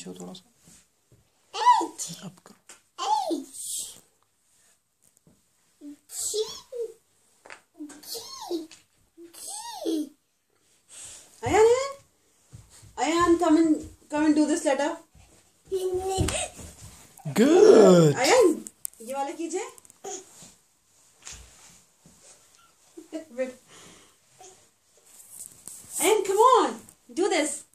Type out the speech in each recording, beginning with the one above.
पीछे हो थोड़ा सा। अब करो। Ayaan, come and do this letter. Good. Ayaan, ये वाला कीजिए. Ayaan, come on, do this.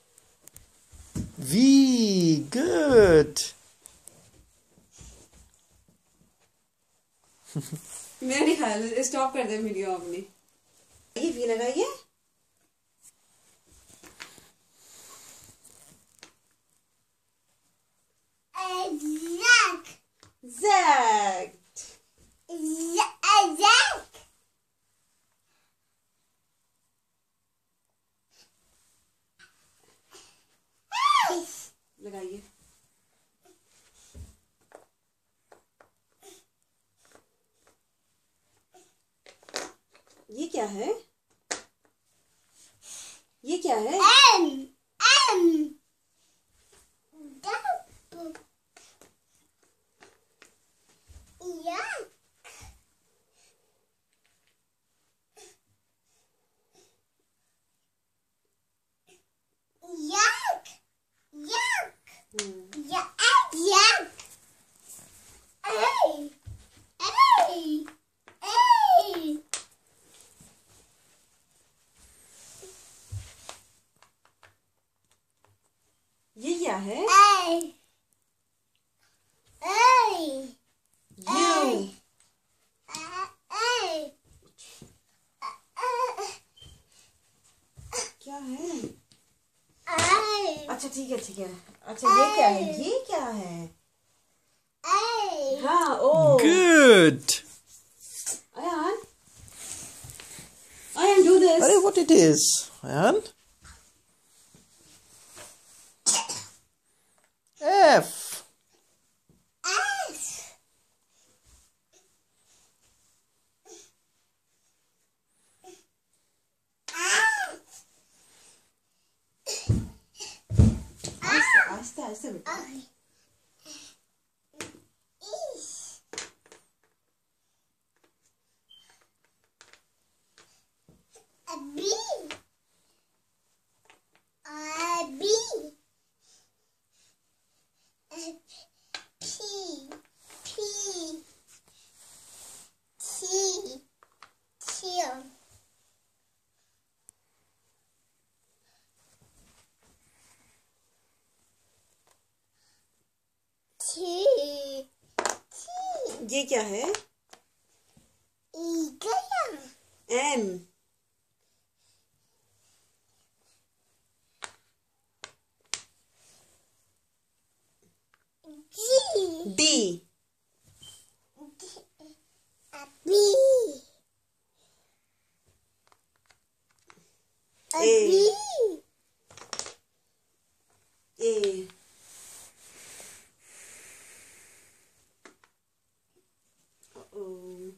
V. Good. मेरा ख्याल स्टॉप कर दे वीडियो अपनी. ये V लगाइए. Exact. लगाइए. ये क्या है? ये क्या है? ये क्या है? क्या है? अच्छा ठीक है. अच्छा ये क्या है? ये क्या है? हाँ ओ. Good. Ayaan, do this. Arey, what it is, Ayaan? F. आस्ते बेटा. ये क्या है? N. D. A. Uh-oh.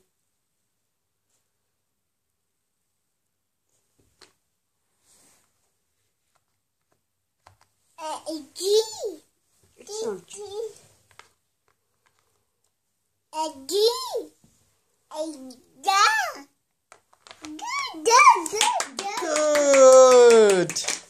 It's not. Good.